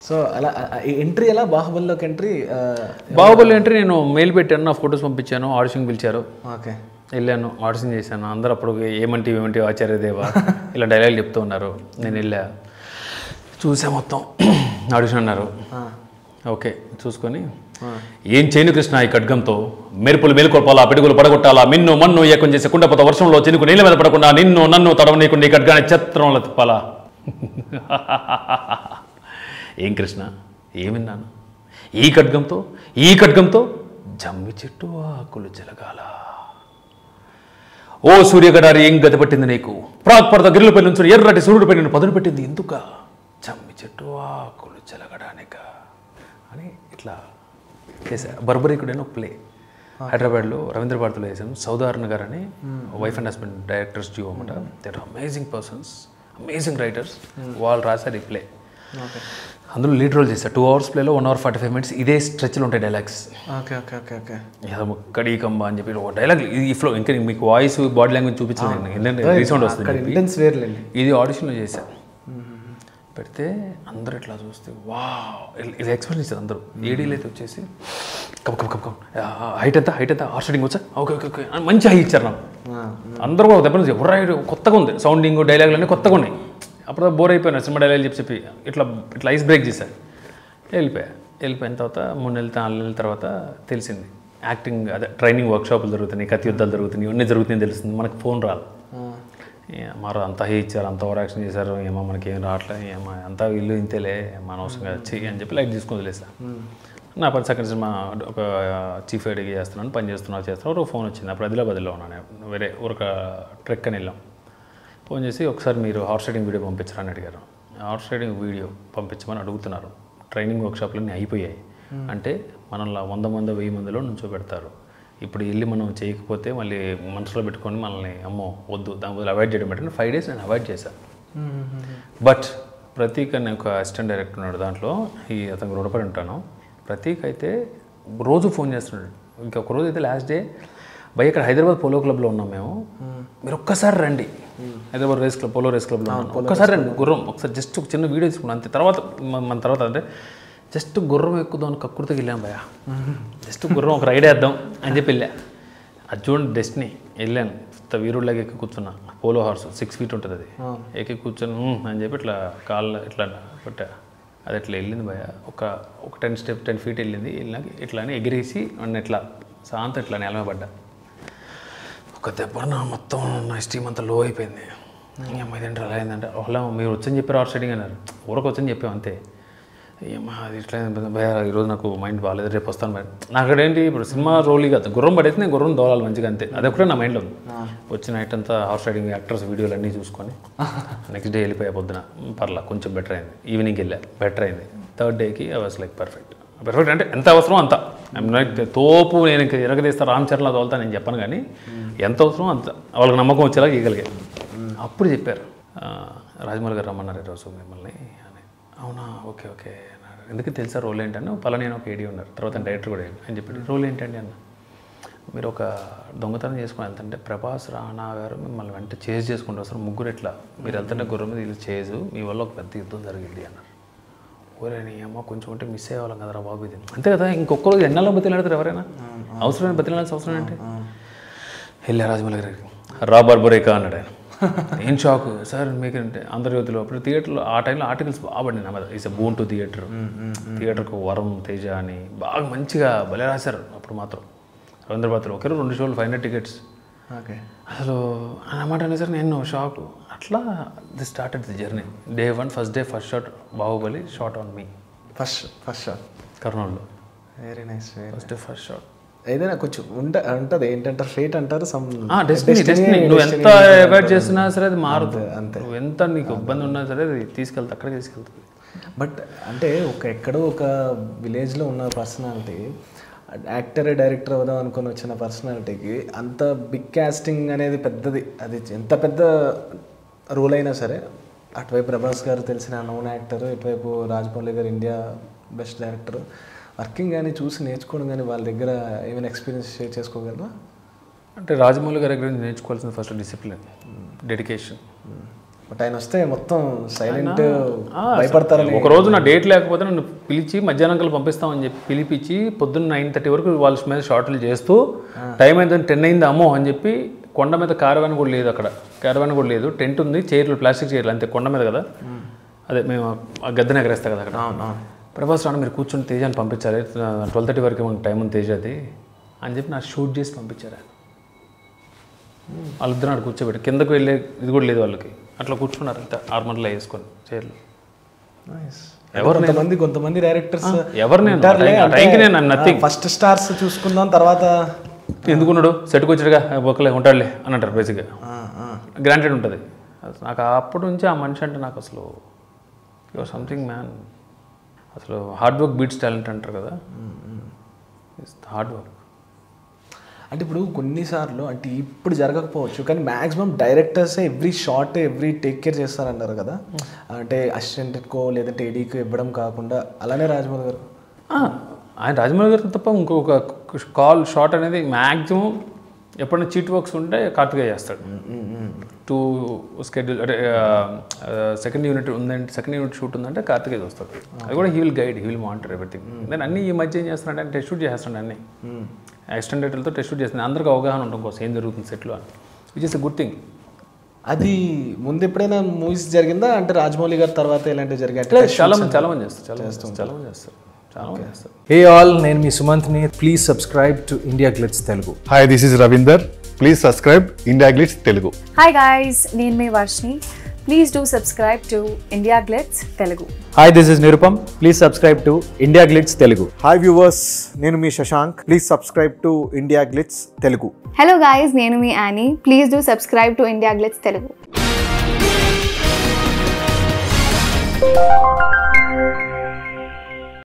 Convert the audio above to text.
So అలా entry ఎలా బాహుబలిలోకి ఎంట్రీ? బాహుబలి ఎంట్రీ నేను మెయిల్ పెట్టాను, నా ఫొటోస్ పంపించాను, ఆడిషన్కి పిలిచారు, ఓకే, వెళ్ళాను, ఆడిషన్ చేశాను. అందరూ అప్పుడు ఏమంటి ఆచార్యదేవా ఇలా డైలాగ్ చెప్తూ ఉన్నారు. నేను వెళ్ళా, చూసా మొత్తం. ఆడిషన్ అన్నారు, ఓకే చూసుకొని, ఏం చేయను కృష్ణ ఈ ఖడ్గంతో, మెరుపులు మేలుకొల్పాలా, పిడుగులు పడగొట్టాలా, మిన్ను మన్ను ఏకం చేసి కుండపోత వర్షంలో చినుకు నీళ్ళ మీద పడకుండా నిన్ను నన్ను తడవనీయకుండా ఈ ఖడ్గాన్ని చిత్రంలో తిప్పాలా. ఏం కృష్ణ ఏమిన్నాను, ఈ ఖడ్గంతో జమ్మి చెట్టు ఆకులు చెలగాల. ఓ సూర్యగడారి ఏం గతి పట్టింది నీకు, ప్రాక్పర్త గిరిలపై నుంచి ఎర్రటి సూర్యుడిపై నేను పదును పెట్టింది ఎందుక, జమ్మి చెట్టు ఆకులు చెలగడానిక అని ఇట్లా చేశా. బర్బరీకుడైన ఒక ప్లే హైదరాబాద్లో రవీంద్ర భారతిలో వేసాను. సౌదార్ణ గారు అని wife and husband directors duo అనమాట. They are amazing persons, amazing writers. వాళ్ళు రాశారు ఈ ప్లే. అందులో లీడ్ రోల్ చేశారు. 2 hours ప్లేలో 1 hour 45 minutes ఇదే స్ట్రెచ్లో ఉంటాయి డైలాగ్స్. కడీకంబ అని చెప్పి ఒక డైలాగ్ ఈ ఫ్లో. ఇంకా మీకు వాయిస్ బాడీ లాంగ్వేజ్ చూపించలేదు, ఏంటంటే రీసౌండ్ వస్తుంది. ఇది ఆడిషన్లో చేశాను. పెడితే అందరూ ఇట్లా చూస్తే వా ఇది ఎక్స్ప్లెయిన్ చేశారు అందరూ. ఏడీలు అయితే వచ్చేసి కమ్ హైట్ ఎంత హార్ట్ రేటింగ్ వచ్చా, ఓకే ఓకే ఓకే అని మంచి హై ఇచ్చారు నాకు. అందరూ కూడా దెబ్బ నుంచి ఎవ్వరు కొత్తగా ఉంది, సౌండింగ్ డైలాగులు అన్నీ కొత్తగా ఉన్నాయి. అప్పుడు బోర్ అయిపోయినా సినిమా డైలాగ్ చెప్పి ఇట్లా ఐస్ బ్రేక్ చేశారు. వెళ్ళిపోయిన తర్వాత 3 నెలలు 4 నెలల తర్వాత తెలిసింది యాక్టింగ్ అదే ట్రైనింగ్ వర్క్షాపులు జరుగుతున్నాయి, కత్తి యుద్ధాలు జరుగుతున్నాయి, ఇవన్నీ జరుగుతున్నాయి తెలుస్తుంది. మనకు ఫోన్ రాదు. మారు అంతా హై ఇచ్చారు, అంత ఓవర్ యాక్షన్ చేశారు, ఏమో మనకి ఏం రావట్లేదు, ఏమో అంతా వీళ్ళు ఇంతేలే మన అవసరంగా చెయ్యి అని చెప్పి లైట్ తీసుకొని వదిలేసా. నా పని సెకండ్ సినిమా ఒక చీఫ్ ఎడిగి చేస్తున్నాను, పని చేస్తున్నా ఒక ఫోన్ వచ్చింది. అప్పుడు ఆదిలాబాద్లో ఉన్నాను, వేరే ఊరక ట్రెక్ అని వెళ్ళాం. ఫోన్ చేసి ఒకసారి మీరు హార్స్ రైడింగ్ వీడియో పంపించరని అడిగారు. హార్స్ రైడింగ్ వీడియో పంపించమని అడుగుతున్నారు. ట్రైనింగ్ వర్క్షాప్లన్నీ అయిపోయాయి. అంటే మనల్ని 100 మంది 1000 మందిలో నుంచోబెడతారు. ఇప్పుడు వెళ్ళి మనం చేయకపోతే మళ్ళీ మనసులో పెట్టుకొని మనల్ని అమ్మో వద్దు, దాని బదులు అవాయిడ్ చేయడం బట్టి 5 days నేను అవాయిడ్ చేశాను. బట్ ప్రతీక్ అనే ఒక అసిస్టెంట్ డైరెక్టర్ ఉన్నాడు, దాంట్లో అతనికి రుణపడి ఉంటాను. ప్రతీక్ అయితే రోజు ఫోన్ చేస్తున్నాడు. ఇంకొక రోజు అయితే లాస్ట్ డే భయ్ ఇక్కడ హైదరాబాద్ పోలో క్లబ్లో ఉన్నాం మేము, మీరు ఒక్కసారి రండి, Hyderabad race club polo race క్లబ్లో ఉన్నాం, ఒక్కసారి రండి గుర్రం ఒకసారి జస్ట్ ఒక చిన్న వీడియో తీసుకున్నాం అంతే. మన తర్వాత అంటే జస్ట్ గుర్రం ఎక్కుదాం అని కక్కుర్తికి వెళ్ళాం భయ, జస్ట్ గుర్రం ఒక రైడ్ వేద్దాం అని చెప్పి వెళ్ళా. అది చూడండి డెస్టినీ. వెళ్ళాను, వీరుడిలాగా ఎక్కి కూర్చున్నా. పోలో హార్స్ 6 feet ఉంటుంది, అది ఎక్కి కూర్చొని అని చెప్పి ఇట్లా కాళ్ళు ఇట్లా పెట్టా. అది ఇట్లా వెళ్ళింది భయ, ఒక 10 feet వెళ్ళింది. వెళ్ళినాక ఇట్లా అని ఎగిరేసి అన్న ఇట్లా సాంత ఇట్లా నేల మీద పడ్డా. ఒక దెబ్బ మొత్తం నా స్టీమ్ అంతా లో అయిపోయింది. అమ్మాయి తింటే అలా అయిందంటే ఒకలా మీరు వచ్చని చెప్పారు హార్స్ రైడింగ్ అన్నారు. ఊరకు వచ్చని చెప్పాం అంతే. ఏమా అది ఇట్లా భయ ఈరోజు నాకు మైండ్ బాగాలేదు, రేపు వస్తాను భయ. నాకు అక్కడేంటి ఇప్పుడు సినిమా రోల్ కాదు, గుర్రం పడైతే నేను గుర్రం దోలాలి మంచిగా అంతే. అది ఒకటే నా మైండ్లో ఉంది. వచ్చిన నైట్ అంతా హార్స్ రైడింగ్ యాక్టర్స్ వీడియోలు అన్నీ చూసుకొని నెక్స్ట్ డే వెళ్ళిపోయా. పొద్దున పర్లా కొంచెం బెటర్ అయింది. ఈవినింగ్ వెళ్ళా, బెటర్ అయింది. 3rd dayకి ఐ వాస్ లైక్ పర్ఫెక్ట్ అంటే ఎంత అవసరం అంత. తోపు నేను ఇంకా ఎరగదీస్తా రామ్ చరణ్లా తోలుతా నేను చెప్పను, కానీ ఎంత అవసరం అంత వాళ్ళకి నమ్మకం వచ్చేలా ఇవ్వగలిగా. అప్పుడు చెప్పారు రాజమౌళి గారు రమ్మన్నారు ఈరోజు మిమ్మల్ని అని. అవునా ఓకే ఓకే అన్నారు. ఎందుకు తెలుసా రోల్ ఏంటన్నా, పలానా ఒక ఏడీ ఉన్నారు, తర్వాత డైరెక్టర్ కూడా అని చెప్పి రోల్ ఏంటండి అన్న. మీరు ఒక దొంగతనం చేసుకుని వెళ్తుంటే ప్రభాస్ రాణా గారు మిమ్మల్ని వెంట చేజ్ చేసుకుంటూ వస్తారు, ముగ్గురు ఇట్లా మీరు వెళ్తుంటే గుర్రం మీద ఇది చేజు, మీ వల్ల ఒక పెద్ద యుద్ధం జరిగింది అన్నారు. ఊరేని అమ్మ కొంచెం ఉంటే మిస్ అయ్యేవాళ్ళం కదరా బాబు ఇది అంతే కదా. ఇంకొక రోజు ఎన్నాళ్ళ బతిలాడతారు ఎవరైనా, అవసరమైన బతిలాడాల్సిన అవసరం ఏంటి. వెళ్ళా రాజమౌళి గారికి, రా బర్బరేకా అన్నాడు ఆయన. ఏం షాక్ సార్ మీకు అంటే ఆంధ్రజ్యోతిలో అప్పుడు థియేటర్లో ఆ టైంలో ఆర్టికల్స్ బాగా పడినాయి నా మీద. ఈస్ బోన్ టు థియేటర్కు వరం తేజ అని బాగా మంచిగా భలే రాశారు. అప్పుడు మాత్రం రవీంద్ర భారతిలో ఒకే 2 shows 500 tickets. ఓకే అసలు అన్నమాట అనే సార్ నేను షాక్. అట్లా the started the journey. Day 1 first day first shot Baahubali shot on me. First shot కర్నూలులో. Very nice. First day first shot ఏదైనా కొంచెం ఉంటుంది ఏంటంటే ఫేట్ అంటారు, డెస్టినీ. నువ్వు ఎంత అవాయిడ్ చేస్తున్నా సరే అది మారుతుంది అంతే. నువ్వు ఎంత నీకు ఇబ్బంది ఉన్నా సరే అది తీసుకెళ్తా, అక్కడికి తీసుకెళ్తుంది. బట్ అంటే ఎక్కడో ఒక విలేజ్లో ఉన్న పర్సనాలిటీ యాక్టర్ డైరెక్టర్ అవుదాం అనుకొని వచ్చిన పర్సనాలిటీకి అంత బిగ్ కాస్టింగ్ అనేది పెద్దది. అది ఎంత పెద్ద రోల్ అయినా సరే అటువైపు ప్రభాస్ గారు తెలిసిన నోన్ యాక్టర్, ఇటువైపు రాజమౌళి గారు ఇండియా బెస్ట్ డైరెక్టర్, వర్కింగ్ కానీ చూసి నేర్చుకోవడం కానీ వాళ్ళ దగ్గర ఏమైనా ఎక్స్పీరియన్స్ షేర్ చేసుకోగలరా? అంటే రాజమౌళి గారి దగ్గర నేర్చుకోవాల్సిన ఫస్ట్ డిసిప్లిన్, డెడికేషన్. బట్ ఆయన వస్తే మొత్తం సైలెంట్ భయపడతారని. ఒక రోజు నా డేట్ లేకపోతే నన్ను పిలిచి మధ్యాహ్నం కల్లా పంపిస్తామని చెప్పి పిలిపించి పొద్దున్న 9:30 వరకు వాళ్ళ మీద షార్ట్లు చేస్తూ టైం అయితే 10 అయింది అమ్మో అని చెప్పి కొండ మీద కారవాన్ కూడా లేదు, అక్కడ కారవాన్ కూడా లేదు, టెంట్ ఉంది, చైర్లు ప్లాస్టిక్ చైర్లు అంతే, కొండ మీద కదా, అదే మేము గద్దెన ఎగరేస్తాం కదా అక్కడ. ప్రభాస్ రాను మీరు కూర్చొని తేజాన్ని పంపించాలి, 12:30 వరకు మనకు టైం ఉంది తేజది అని చెప్పి నాకు షూట్ చేసి పంపించారు. వాళ్ళిద్దరు నాడు కూర్చోబెట్టి కిందకు వెళ్ళే ఇది కూడా లేదు వాళ్ళకి, అట్లా కూర్చున్నారు అంతే ఆర్మర్లో వేసుకొని చైర్లు. కొంతమంది డైరెక్టర్స్ ఎవరు నేను ఫస్ట్ స్టార్స్ చూసుకుందాం తర్వాత ఎందుకున్నాడు సెట్కి వచ్చాడుగా ఒకలే ఉంటాడులే అని అంటారు బేసిక్గా, గ్రాంటెడ్ ఉంటుంది. నాకు అప్పటి నుంచి ఆ మనిషి అంటే నాకు అసలు యువర్ సంథింగ్ మ్యాన్, అసలు హార్డ్ వర్క్ బీట్స్ టాలెంట్ అంటారు కదా, హార్డ్ వర్క్. అంటే ఇప్పుడు కొన్నిసార్లు అంటే ఇప్పుడు జరగకపోవచ్చు కానీ మ్యాక్సిమం డైరెక్టర్సే every shot every take care చేస్తారన్నారు కదా, అంటే అసిస్టెంట్కో లేదంటే ఏడీకో ఇవ్వడం కాకుండా అలానే రాజమౌళి గారు ఆయన రాజమౌళి గారు తప్ప ఇంకొక కాల్ షాట్ అనేది మ్యాక్సిమం ఎప్పుడైనా చీట్ వర్క్స్ ఉంటే కార్తికేయ చేస్తాడు. 2 స్కెడ్యూల్ అంటే సెకండ్ యూనిట్ ఉందంటే సెకండ్ యూనిట్ షూట్ ఉందంటే కార్తికేయ వస్తాడు. అది కూడా he will guide, he will monitor everything. నేను అన్నీ ఈ మధ్య ఏం చేస్తున్నాడు అంటే టెస్ట్ షూట్ చేస్తాడు, అన్నీ ఎక్స్టెండెడ్లతో టెస్ట్ షూట్ చేస్తున్నాను, అందరికీ అవగాహన ఉండడం కోసం ఏం జరుగుతుంది సెట్లో అని, which is a good thing. అది ముందు ఎప్పుడైనా మూవీస్ జరిగిందా అంటే రాజమౌళి గారి తర్వాత ఇలాంటివి జరిగాయి? చాలా మంది చేస్తారు. Hey all, నేను మీ సుమంత్ని. Please subscribe to IndiaGlitz Telugu. Hi, this is Ravinder. Please subscribe IndiaGlitz Telugu. Hi guys, నేను మీ Varshini. Please do subscribe to IndiaGlitz Telugu. Hi, this is Nirupam. Please subscribe to IndiaGlitz Telugu. Hi viewers, నేను మీ Shashank. Please subscribe to IndiaGlitz Telugu. Hello guys, నేను మీ Annie. Please do subscribe to IndiaGlitz Telugu.